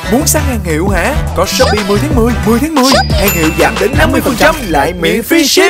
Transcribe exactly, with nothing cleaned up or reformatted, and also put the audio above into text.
Muốn săn hàng hiệu hả? Có Shopee mười tháng mười, mười tháng mười, hàng hiệu giảm đến năm mươi phần trăm lại miễn phí ship.